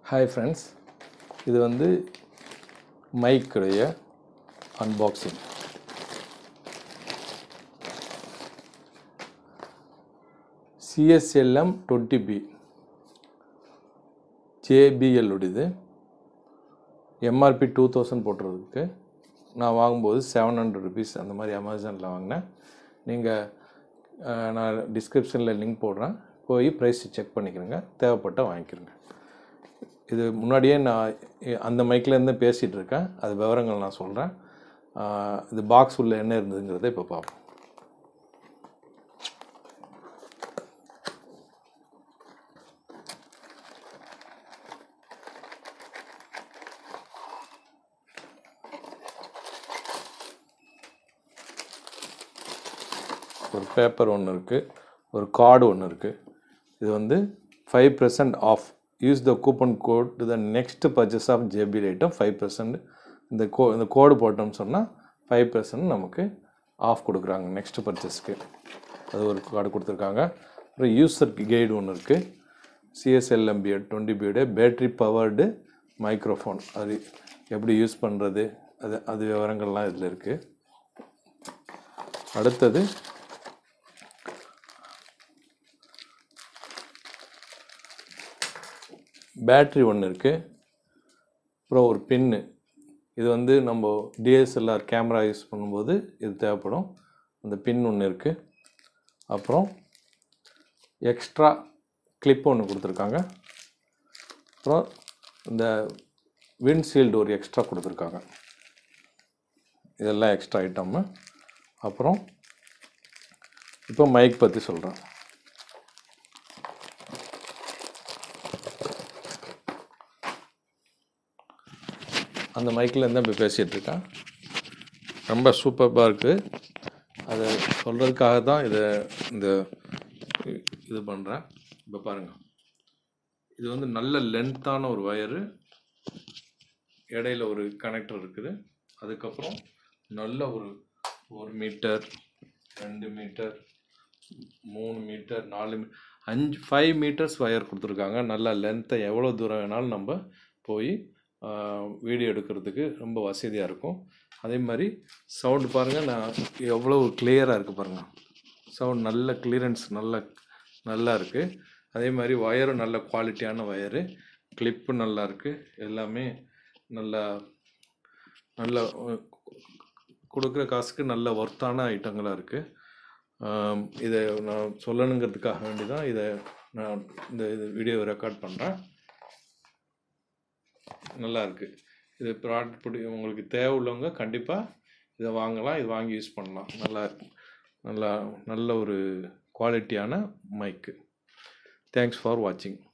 Hi friends, இது வந்து மைக்குடைய அன்பாக்சிங். CSLM 20B JBL உடையது. MRP 2000 போட்டிருக்கு. நான் வாங்கும்போது 700 rupees அந்த மாதிரி அமேசானில் வாங்கினேன். நீங்கள் நான் டிஸ்கிரிப்ஷனில் லிங்க் போடுறேன், போய் ப்ரைஸ் செக் பண்ணிக்கிறேங்க, தேவைப்பட்டால் வாங்கிக்கிறேங்க. இது முன்னாடியே நான் அந்த மைக்லேருந்து பேசிகிட்டு இருக்கேன், அது விவரங்கள் நான் சொல்கிறேன். இது பாக்ஸ் உள்ள என்ன இருந்ததுங்கிறத இப்போ பார்ப்போம். ஒரு பேப்பர் ஒன்று இருக்குது, ஒரு கார்டு ஒன்று இருக்குது. இது வந்து 5% off, use the coupon code to the next purchase of JBL item 5%. இந்த கோடு போட்டோம்னு சொன்னால் 5% நமக்கு ஆஃப் கொடுக்குறாங்க நெக்ஸ்ட் பர்ச்சேஸ்க்கு. அது ஒரு கார்டு கொடுத்துருக்காங்க. அப்புறம் யூசர் கைடு ஒன்று இருக்குது. CSLM 20B battery powered microphone, அது எப்படி யூஸ் பண்ணுறது, அது விவரங்கள்லாம் இதில் இருக்குது. அடுத்தது பேட்ரி ஒன்று இருக்குது. அப்புறம் ஒரு பின்னு, இது வந்து நம்ம DSLR கேமரா யூஸ் பண்ணும்போது இது தேவைப்படும். அந்த பின் ஒன்று இருக்குது. அப்புறம் எக்ஸ்ட்ரா கிளிப் ஒன்று கொடுத்துருக்காங்க. அப்புறம் இந்த விண்ட்ஷீல்டு ஒரு எக்ஸ்ட்ரா கொடுத்துருக்காங்க. இதெல்லாம் எக்ஸ்ட்ரா ஐட்டம்மு. அப்புறம் இப்போ மைக் பற்றி சொல்கிறேன். அந்த மைக்கில் இருந்தால் இப்போ பேசிகிட்ருக்கேன். ரொம்ப சூப்பராக இருக்குது. அதை சொல்கிறதுக்காக தான் இது பண்ணுறேன். இப்போ பாருங்கள், இது வந்து நல்ல லென்த்தான ஒரு வயரு, இடையில ஒரு கனெக்டர் இருக்குது. அதுக்கப்புறம் நல்ல ஒரு 1 metre, 2 metre, 3 metre, 5 metres wire கொடுத்துருக்காங்க. நல்ல லென்த்தை எவ்வளோ தூரம் வேணாலும் நம்ம போய் வீடியோ எடுக்கிறதுக்கு ரொம்ப வசதியாக இருக்கும். அதே மாதிரி சவுண்டு பாருங்கள், நான் எவ்வளோ கிளியராக இருக்குது பாருங்கள். சவுண்ட் நல்ல கிளியரன்ஸ் நல்லா இருக்குது. அதே மாதிரி வயரும் நல்ல குவாலிட்டியான வயரு, கிளிப்பு நல்லா இருக்குது. எல்லாமே நல்லா கொடுக்குற காசுக்கு நல்ல ஒர்த்தான ஐட்டங்களாக இருக்குது. இதை நான் சொல்லணுங்கிறதுக்காக வேண்டி தான் நான் இந்த வீடியோவை ரெக்கார்ட் பண்ணுறேன். நல்லா இருக்குது. இது ப்ராடக்ட் உங்களுக்கு தேவை உள்ளவங்க கண்டிப்பாக இதை வாங்கலாம், இது வாங்கி யூஸ் பண்ணலாம். நல்ல ஒரு குவாலிட்டியான மைக்கு. தேங்க்ஸ் ஃபார் வாட்சிங்.